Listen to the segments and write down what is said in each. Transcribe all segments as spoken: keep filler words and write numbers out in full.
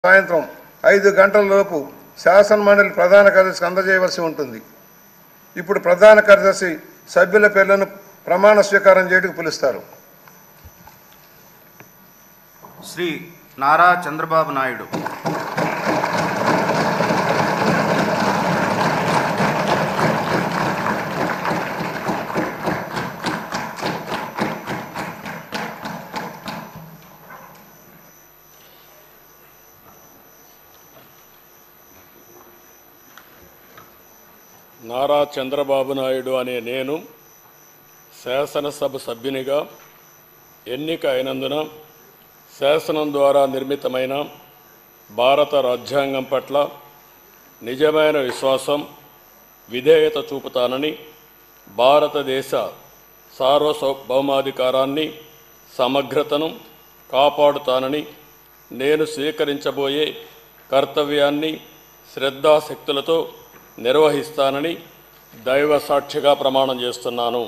సాయంత్రం ఐదు గంటల లోపు శాసనమండలి ప్రధాన కార్యదర్శికి అందజేయవలసి ఉంటుంది. ఇప్పుడు ప్రధాన కార్యదర్శి సభ్యుల పేర్లను ప్రమాణ స్వీకారం చేయడానికి పిలుస్తారు. శ్రీ నారా చంద్రబాబు నాయుడు, నారా చంద్రబాబు నాయుడు అనే నేను శాసనసభ సభ్యునిగా ఎన్నిక అయినందున శాసనం ద్వారా నిర్మితమైన భారత రాజ్యాంగం పట్ల నిజమైన విశ్వాసం, విధేయత చూపుతానని, భారతదేశ సార్వభౌమాధికారాన్ని, సమగ్రతను కాపాడుతానని, నేను స్వీకరించబోయే కర్తవ్యాన్ని శ్రద్ధాశక్తులతో నిర్వహిస్తానని దైవ సాక్షిగా ప్రమాణం చేస్తున్నాను.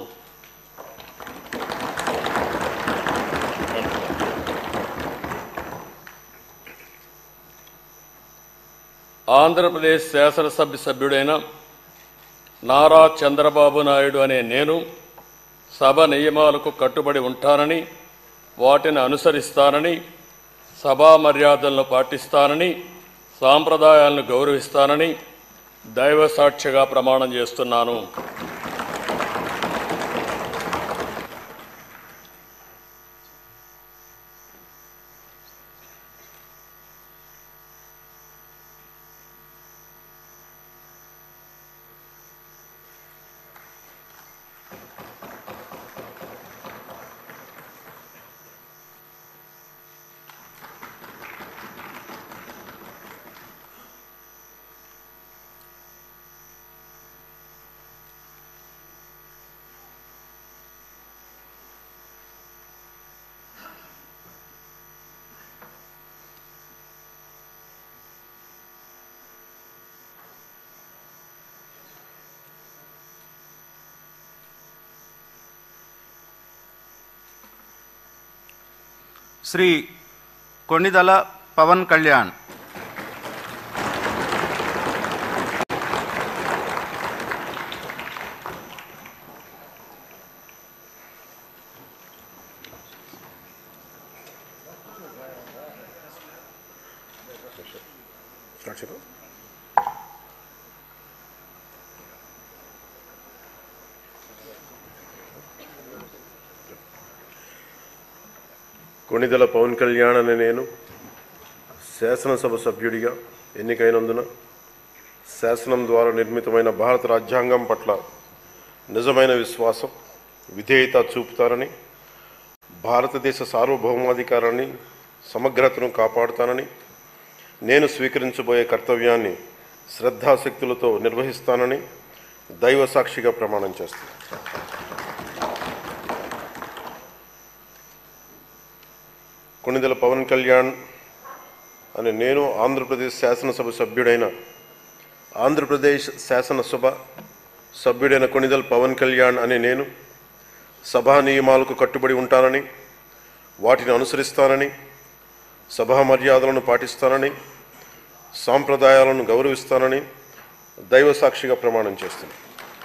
ఆంధ్రప్రదేశ్ శాసనసభ సభ్యుడైన నారా చంద్రబాబు నాయుడు అనే నేను సభ నియమాలకు కట్టుబడి ఉంటానని, వాటిని అనుసరిస్తానని, సభా మర్యాదలను పాటిస్తానని, సాంప్రదాయాలను గౌరవిస్తానని దైవ సాక్షిగా ప్రమాణం చేస్తున్నాను. శ్రీ కొణిదల పవన్ కళ్యాణ్, కొణిదెల పవన్ కళ్యాణ్ అనే నేను శాసనసభ సభ్యుడిగా ఎన్నికైనందున శాసనం ద్వారా నిర్మితమైన భారత రాజ్యాంగం పట్ల నిజమైన విశ్వాసం, విధేయత చూపుతానని, భారతదేశ సార్వభౌమాధికారాన్ని, సమగ్రతను కాపాడుతానని, నేను స్వీకరించబోయే కర్తవ్యాన్ని శ్రద్ధాశక్తులతో నిర్వహిస్తానని దైవ సాక్షిగా ప్రమాణం చేస్తాను. కొణిదెల పవన్ కళ్యాణ్ అని నేను ఆంధ్రప్రదేశ్ శాసనసభ సభ్యుడైన ఆంధ్రప్రదేశ్ శాసనసభ సభ్యుడైన కొణిదెల పవన్ కళ్యాణ్ అని నేను సభా నియమాలకు కట్టుబడి ఉంటానని, వాటిని అనుసరిస్తానని, సభా మర్యాదలను పాటిస్తానని, సాంప్రదాయాలను గౌరవిస్తానని దైవ సాక్షిగా ప్రమాణం చేస్తున్నాను.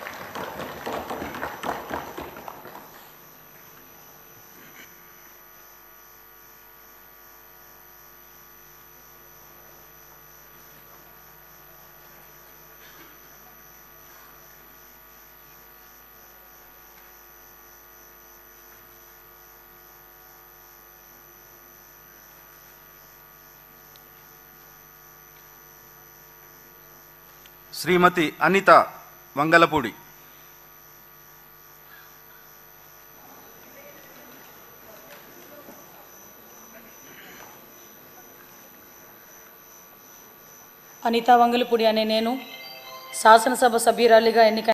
శ్రీమతి అనిత వంగలపూడి, అనిత వంగలపూడి అనే నేను శాసనసభ సభ్యురాలిగా ఎన్నిక